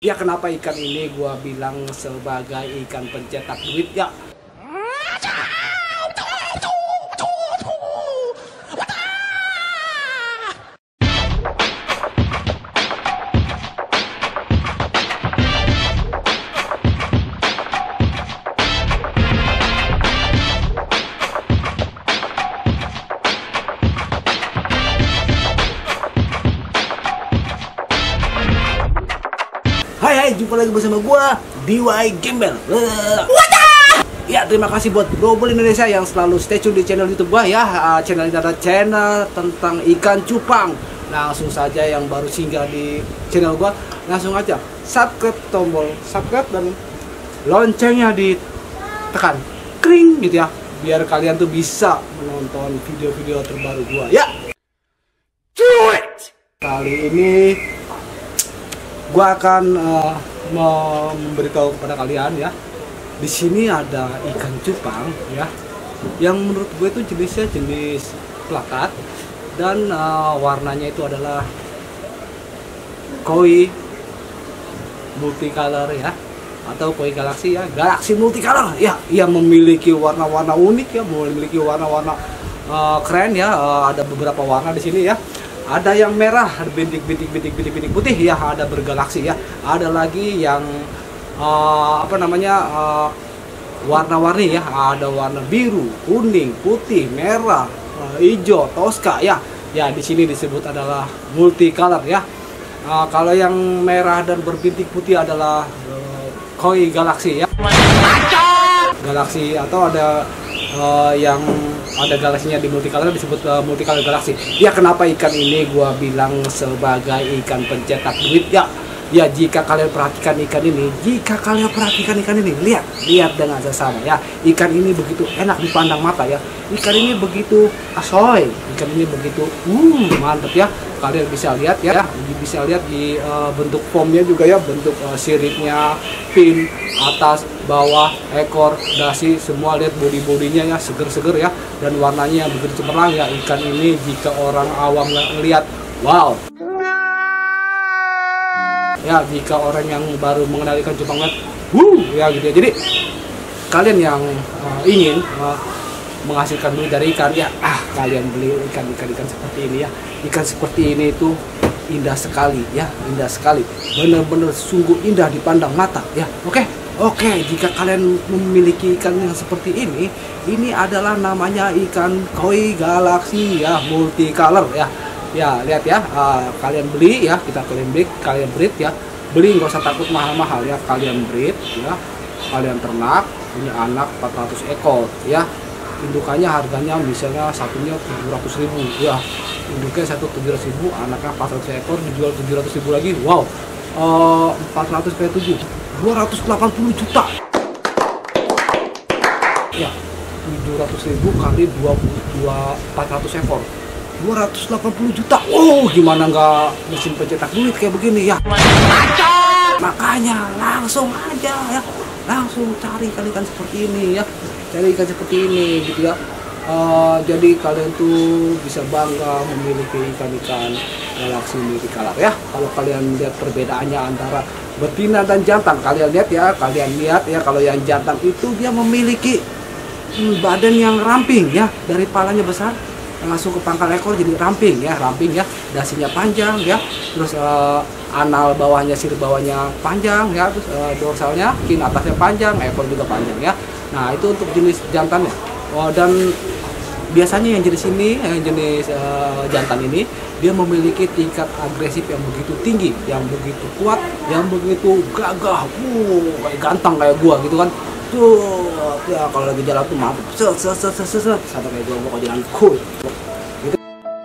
Ya kenapa ikan ini gua bilang sebagai ikan pencetak duit ya? Hai, jumpa lagi bersama gua DIY Gembel. Ya, terima kasih buat Global Indonesia yang selalu stay tune di channel YouTube gua ya. Channel ini adalah channel tentang ikan cupang. Langsung saja yang baru singgah di channel gua, langsung aja subscribe, tombol subscribe dan loncengnya ditekan kring gitu ya, biar kalian tuh bisa menonton video-video terbaru gua ya. Kali ini gua akan memberitahu kepada kalian ya. Di sini ada ikan cupang ya, yang menurut gue itu jenisnya jenis plakat dan warnanya itu adalah koi multicolor ya, atau koi galaksi ya, galaksi multicolor ya, yang memiliki warna-warna unik ya, memiliki warna-warna keren ya. Ada beberapa warna di sini ya. Ada yang merah, ada bintik-bintik putih ya, ada bergalaksi ya. Ada lagi yang warna-warni ya. Ada warna biru, kuning, putih, merah, hijau, toska ya. Ya, di sini disebut adalah multicolor ya. Kalau yang merah dan berbintik putih adalah koi galaksi ya. Galaksi, atau ada yang ada galaksinya di multicolor disebut multicolor galaksi. Ya kenapa ikan ini gua bilang sebagai ikan pencetak duit ya? Ya jika kalian perhatikan ikan ini, lihat dengan sesama ya. Ikan ini begitu enak dipandang mata ya. Ikan ini begitu asoy, ikan ini begitu mantep ya. Kalian bisa lihat ya, bisa lihat di bentuk formnya juga ya, bentuk siripnya, fin, atas, bawah, ekor, dasi, semua lihat body-bodinya ya, seger-seger ya, dan warnanya yang begitu cemerlang ya. Ikan ini jika orang awam ngelihat, wow. Ya, jika orang yang baru mengenal ikan cupang ya gitu ya. Jadi kalian yang ingin menghasilkan duit dari ikan ya, kalian beli ikan seperti ini ya. Ikan seperti ini itu indah sekali ya, indah sekali, benar-benar sungguh indah dipandang mata ya. Oke, jika kalian memiliki ikan yang seperti ini adalah namanya ikan koi galaksi ya, multicolor ya. Ya, lihat ya, kalian beli ya, kalian breed ya. Beli, nggak usah takut mahal-mahal ya, kalian breed ya, kalian ternak, punya anak 400 ekor ya. Indukannya harganya misalnya satunya 700.000 ya, induknya satu 700.000, anaknya 400 ekor dijual 700.000 lagi. Wow, 400 kali 7 280 juta ya. 700.000 kali 400 ekor 280 juta. Gimana nggak mesin pencetak duit kayak begini ya? Makanya langsung aja ya, langsung cari ikan seperti ini ya, cari ikan seperti ini gitu ya. Jadi kalian tuh bisa bangga memiliki ikan-ikan galaksi multicolor ya. Kalau kalian lihat perbedaannya antara betina dan jantan, kalian lihat ya, kalau yang jantan itu dia memiliki badan yang ramping ya, dari palanya besar langsung ke pangkal ekor jadi ramping ya, dasinya panjang ya, terus anal bawahnya, sirip bawahnya panjang ya, terus dorsalnya, fin atasnya panjang, ekor juga panjang ya. Nah, itu untuk jenis jantannya. Dan biasanya yang jenis ini, jantan ini, dia memiliki tingkat agresif yang begitu tinggi, yang begitu kuat, yang begitu gagah, kayak ganteng kayak gua gitu kan. Tuh ya, kalau lagi jalan tuh mantap, sama kayak gua mau jalan cool gitu.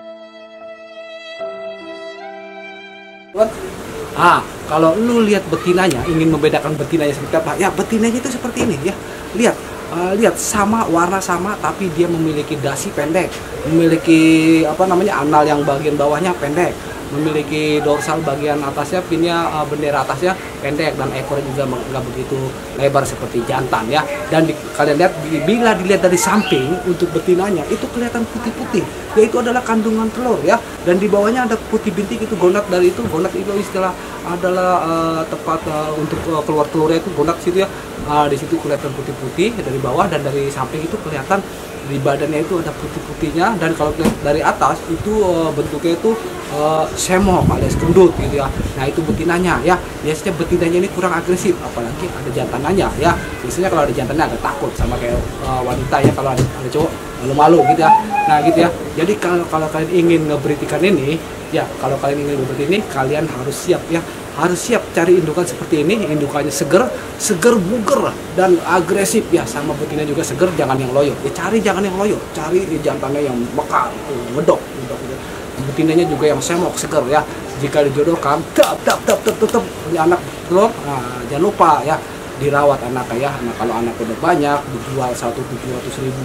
Kalau lu lihat betinanya, ingin membedakan betinanya seperti apa ya, betinanya itu seperti ini ya. Lihat sama, warna sama, tapi dia memiliki dasi pendek, memiliki anal yang bagian bawahnya pendek, memiliki dorsal bagian atasnya, pinnya bendera atasnya pendek dan ekornya juga nggak begitu lebar seperti jantan ya. Dan kalian lihat bila dilihat dari samping untuk betinanya itu kelihatan putih-putih, yaitu adalah kandungan telur ya. Dan di bawahnya ada putih bintik, itu gonat dari itu. Gonat itu istilah adalah tempat untuk keluar telurnya, itu gonat situ ya. Di situ kelihatan putih-putih dari bawah, dan dari samping itu kelihatan di badannya itu ada putih-putihnya. Dan kalau dari atas itu bentuknya itu semok alias gendut gitu ya. Nah itu betinanya ya. Biasanya betinanya ini kurang agresif, apalagi ada jantananya ya. Biasanya kalau ada jantannya agak takut, sama kayak wanita ya. Kalau ada cowok malu-malu gitu ya. Nah gitu ya. Jadi kalau kalian ingin ngebreed ikan ini ya, kalau kalian ingin ngebreed ini, kalian harus siap ya. Harus siap cari indukan seperti ini. Indukannya seger, buger, dan agresif ya. Sama betina juga seger, jangan yang loyo ya. Jangan yang loyo, cari jantannya yang mekar, ngedok gitu. Betinanya juga yang semok, seger ya. Jika dijodohkan, tetap punya anak telur, nah, jangan lupa ya dirawat anaknya ya. Nah kalau anak udah banyak, dijual 1.700.000,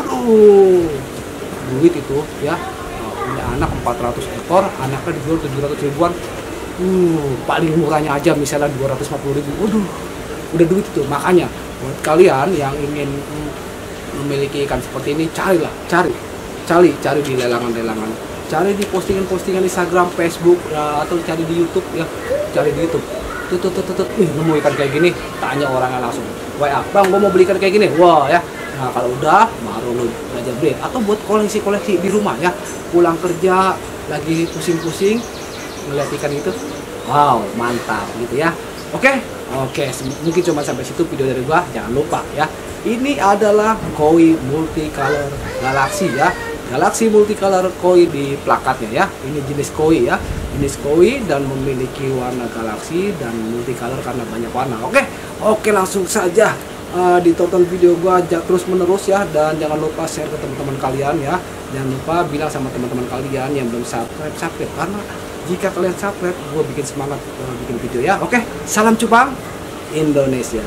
duit itu ya. Punya anak 400 ekor, anaknya dijual 700 ribuan. Paling murahnya aja misalnya 250.000. Waduh, udah duit itu. Makanya buat kalian yang ingin memiliki ikan seperti ini, cari di lelangan-lelangan, cari di postingan-postingan Instagram, Facebook, atau cari di YouTube ya. Cari di YouTube. Nemu ikan kayak gini, tanya orangnya langsung. WA, "Bang, gua mau beli ikan kayak gini." Wah ya. Nah kalau udah, baru lu belajar breed. Atau buat koleksi-koleksi di rumah ya. Pulang kerja lagi pusing-pusing melihat ikan itu, wow mantap gitu ya. Oke, mungkin cuma sampai situ video dari gua. Jangan lupa ya, ini adalah koi multicolor galaxy ya. Galaxy multicolor koi di plakatnya ya. Ini jenis koi ya, jenis koi dan memiliki warna galaxy dan multicolor karena banyak warna. Oke, langsung saja ditonton video gua terus menerus ya. Dan jangan lupa share ke teman-teman kalian ya. Jangan lupa bilang sama teman-teman kalian yang belum subscribe, karena jika kalian subscribe, gue bikin semangat bikin video ya. Oke, salam cupang Indonesia.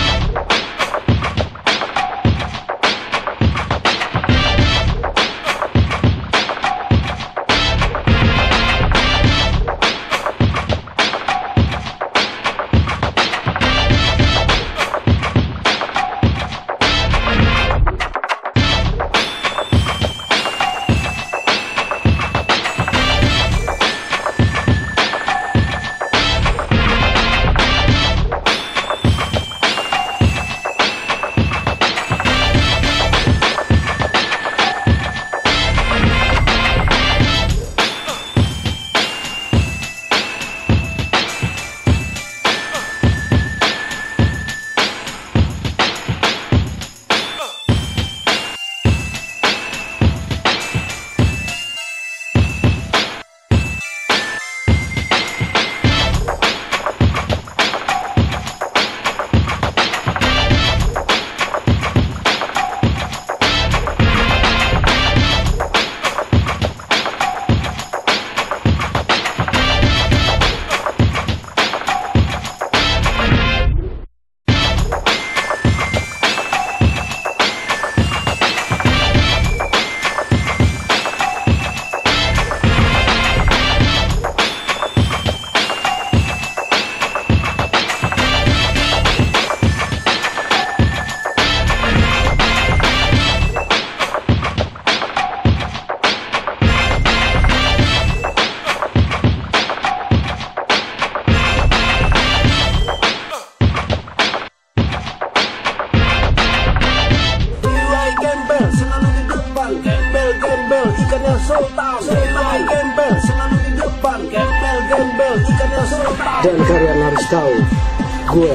Dan kalian harus tahu, gue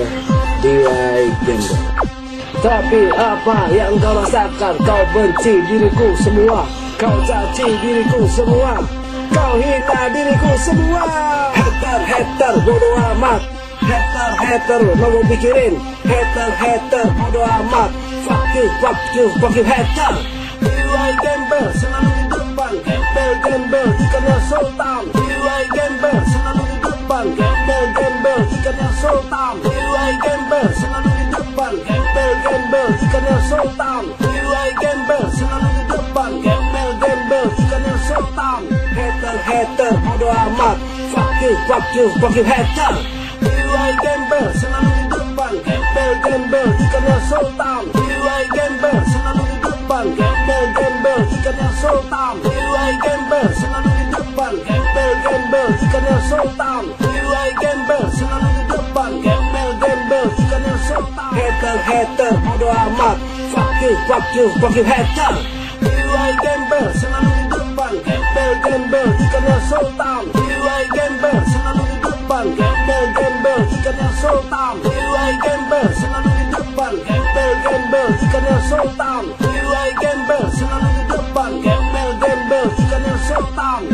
DIY Gembel. Tapi apa yang kau rasakan? Kau benci diriku semua, kau caci diriku semua, kau hina diriku semua. Hater, bodo amat. Hater, mau gue pikirin. Hater, bodo amat. Fuck you, hater. DIY Gembel selalu di depan. Gembel, ikannya sultan. DIY Gembel selalu di depan. Gembel, ikannya sultan. DIY Gembel selalu di depan. Gembel, ikannya sultan. DIY Gembel selalu di depan. Gembel, ikannya sultan. Hater, bodo amat. Fuck you, hater. DIY Gembel. gembel selalu di depan, gembel ikannya sultan. DIY gembel selalu di depan, gembel ikannya sultan. DIY gembel selalu di depan, gembel ikannya sultan. DIY gembel selalu di depan, gembel ikannya sultan. Hater bodo amat, fuck you hater. DIY gembel selalu di depan, gembel ikannya sultan. DIY gembel selalu di depan, gembel ikannya sultan. DIY gembel selalu di depan, gembel ikannya sultan. DIY gembel selalu di depan, gembel ikannya sultan.